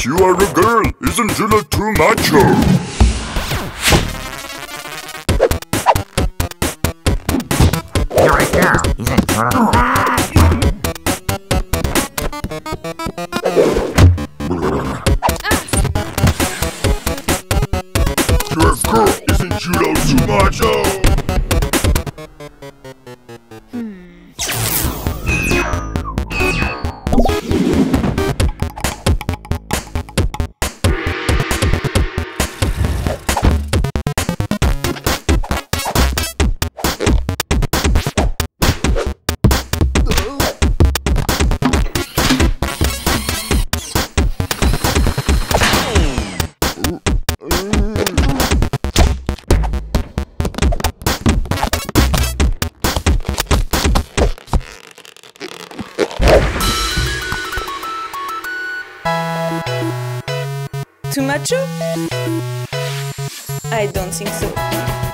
You are a girl. Isn't you look too macho? You're a girl. Isn't you You're a girl. Isn't you look too macho? Too macho? I don't think so.